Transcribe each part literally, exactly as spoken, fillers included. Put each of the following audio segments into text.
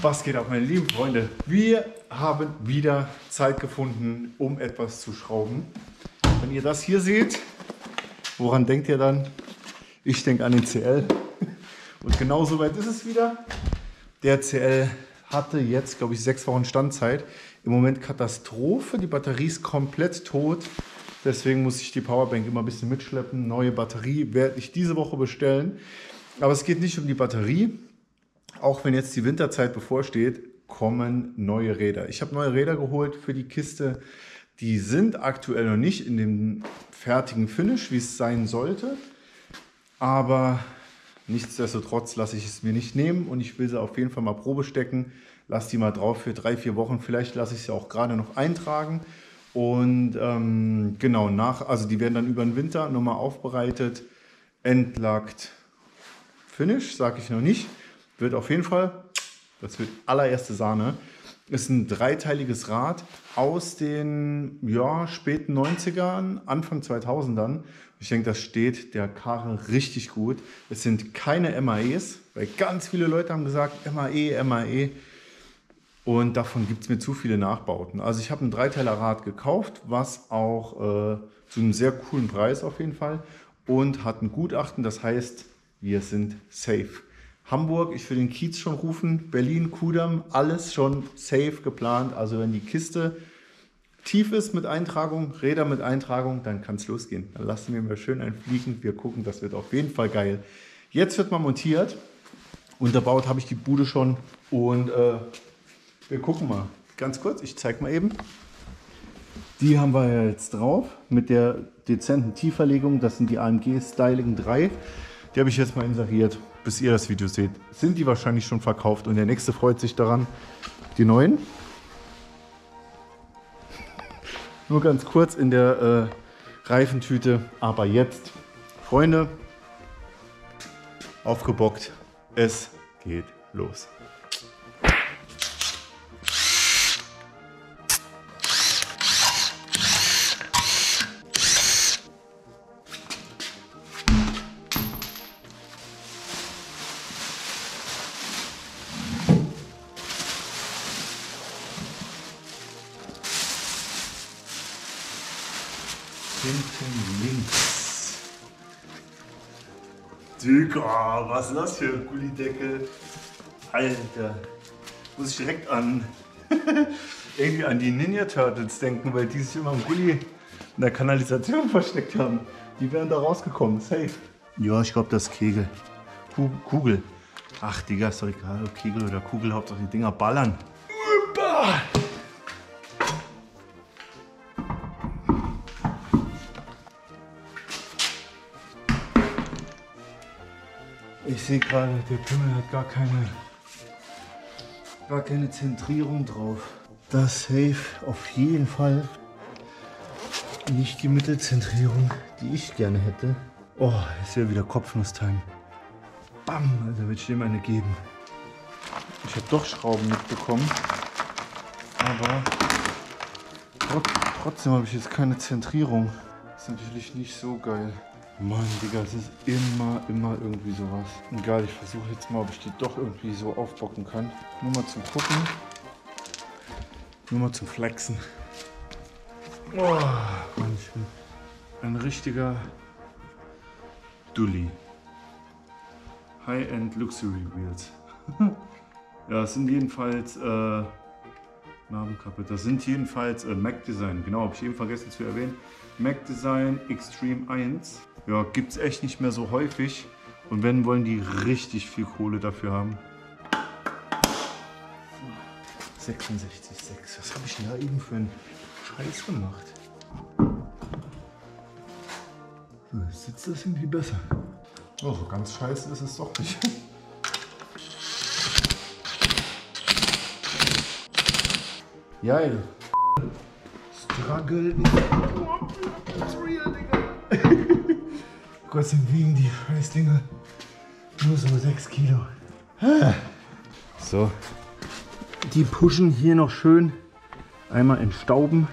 Was geht ab, meine lieben Freunde? Wir haben wieder Zeit gefunden, um etwas zu schrauben. Wenn ihr das hier seht, woran denkt ihr dann? Ich denke an den C L. Und genau so weit ist es wieder. Der C L hatte jetzt, glaube ich, sechs Wochen Standzeit. Im Moment Katastrophe. Die Batterie ist komplett tot. Deswegen muss ich die Powerbank immer ein bisschen mitschleppen. Neue Batterie werde ich diese Woche bestellen. Aber es geht nicht um die Batterie. Auch wenn jetzt die Winterzeit bevorsteht, kommen neue Räder. Ich habe neue Räder geholt für die Kiste. Die sind aktuell noch nicht in dem fertigen Finish, wie es sein sollte. Aber nichtsdestotrotz lasse ich es mir nicht nehmen und ich will sie auf jeden Fall mal Probe stecken. Lasse die mal drauf für drei, vier Wochen. Vielleicht lasse ich sie auch gerade noch eintragen. Und ähm, genau, nach, also die werden dann über den Winter nochmal aufbereitet, entlackt, Finish, sage ich noch nicht. Wird auf jeden Fall, das wird allererste Sahne, ist ein dreiteiliges Rad aus den ja, späten neunzigern, Anfang zweitausendern. Ich denke, das steht der Karre richtig gut. Es sind keine M A Es, weil ganz viele Leute haben gesagt, M A E, M A E. Und davon gibt es mir zu viele Nachbauten. Also ich habe ein Dreiteiler-Rad gekauft, was auch äh, zu einem sehr coolen Preis auf jeden Fall und hat ein Gutachten, das heißt, wir sind safe. Hamburg, ich will den Kiez schon rufen, Berlin, Kudamm, alles schon safe geplant. Also wenn die Kiste tief ist mit Eintragung, Räder mit Eintragung, dann kann es losgehen. Dann lassen wir mal schön einfliegen. Wir gucken, das wird auf jeden Fall geil. Jetzt wird mal montiert. Unterbaut habe ich die Bude schon und äh, wir gucken mal. Ganz kurz, ich zeige mal eben. Die haben wir ja jetzt drauf mit der dezenten Tieferlegung. Das sind die A M G Styling drei. Die habe ich jetzt mal inseriert, bis ihr das Video seht. Sind die wahrscheinlich schon verkauft und der nächste freut sich daran. Die neuen. Nur ganz kurz in der äh, Reifentüte. Aber jetzt, Freunde, aufgebockt. Es geht los. Hinten links. Digga, was ist das für ein Gullideckel? Alter. Muss ich direkt an irgendwie an die Ninja Turtles denken, weil die sich immer im Gully in der Kanalisation versteckt haben. Die wären da rausgekommen, safe. Ja, ich glaube, das ist Kegel. Kugel. Ach, Digga, ist doch egal, ob Kegel oder Kugel, Hauptsache die Dinger ballern. Ich sehe gerade, der Pimmel hat gar keine, gar keine Zentrierung drauf. Das safe auf jeden Fall nicht die Mittelzentrierung, die ich gerne hätte. Oh, ist ja wieder Kopfnuss-Time. Bam, also wird ich dem eine geben. Ich habe doch Schrauben mitbekommen, aber trot trotzdem habe ich jetzt keine Zentrierung. Das ist natürlich nicht so geil. Mann, Digga, es ist immer, immer irgendwie sowas. Egal, ich versuche jetzt mal, ob ich die doch irgendwie so aufbocken kann. Nur mal zum Gucken. Nur mal zum Flexen. Oh, Mann, ich bin ein richtiger Dulli. High-End Luxury Wheels. Ja, es sind jedenfalls äh, Narbenkappe. Das sind jedenfalls äh, Mac Design. Genau, habe ich eben vergessen zu erwähnen. Mac Design Extreme eins. Ja, gibt es echt nicht mehr so häufig. Und wenn, wollen die richtig viel Kohle dafür haben. sechsundsechzig Komma sechs. Was habe ich denn da eben für einen Scheiß gemacht? So, jetzt sitzt das irgendwie besser. Oh, so ganz scheiße ist es doch nicht. Geil. Struggle is real, Digga. Gott sei Dank wiegen die Scheißdinger nur so sechs Kilo. So. Die pushen hier noch schön einmal entstauben.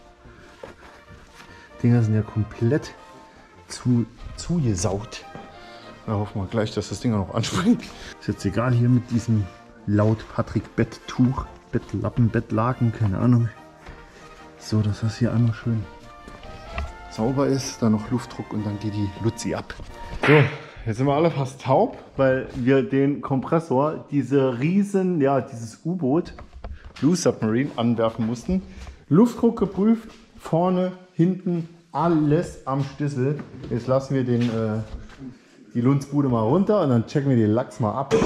Die Dinger sind ja komplett zu, zugesaugt. Da hoffen wir gleich, dass das Ding noch anspringt. Ist jetzt egal hier mit diesem laut Patrick Betttuch, Bettlappen, Bettlaken, keine Ahnung. So, dass das hier einmal schön sauber ist, dann noch Luftdruck und dann geht die Luzi ab. So, jetzt sind wir alle fast taub, weil wir den Kompressor, diese riesen, ja, dieses U-Boot, Blue Submarine, anwerfen mussten. Luftdruck geprüft, vorne, hinten, alles am Schlüssel. Jetzt lassen wir den, äh, die Lunzbude mal runter und dann checken wir den Lachs mal ab.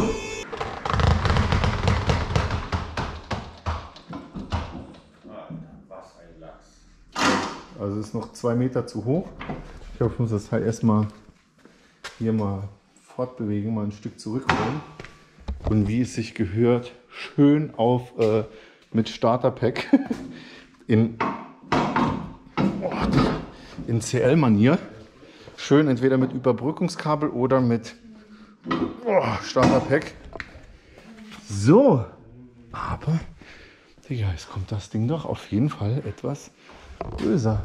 Also ist noch zwei Meter zu hoch. Ich glaube, ich muss das halt erstmal hier mal fortbewegen, mal ein Stück zurückholen. Und wie es sich gehört, schön auf äh, mit Starterpack in, oh, in C L-Manier. Schön entweder mit Überbrückungskabel oder mit oh, Starterpack. So, aber Digga, jetzt kommt das Ding doch auf jeden Fall etwas böser.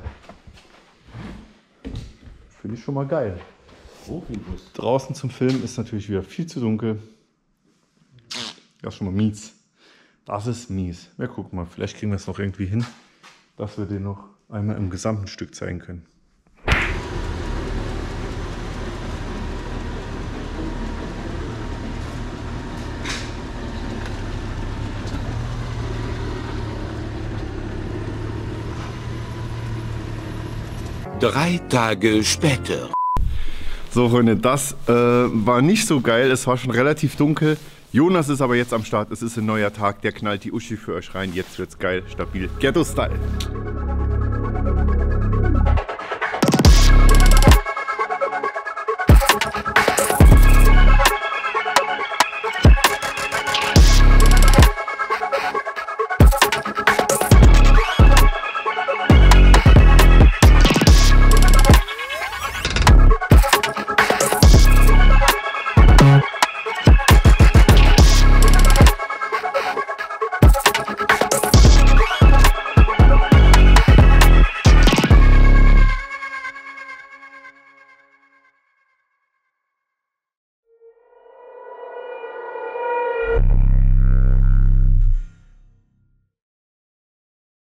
Finde ich schon mal geil. Draußen zum Filmen ist natürlich wieder viel zu dunkel. Das ist schon mal mies. Das ist mies. Ja, guck mal, vielleicht kriegen wir es noch irgendwie hin, dass wir den noch einmal im gesamten Stück zeigen können. Drei Tage später. So Freunde, das äh, war nicht so geil, es war schon relativ dunkel. Jonas ist aber jetzt am Start, es ist ein neuer Tag, der knallt die Uschi für euch rein. Jetzt wird's geil, stabil, Ghetto-Style.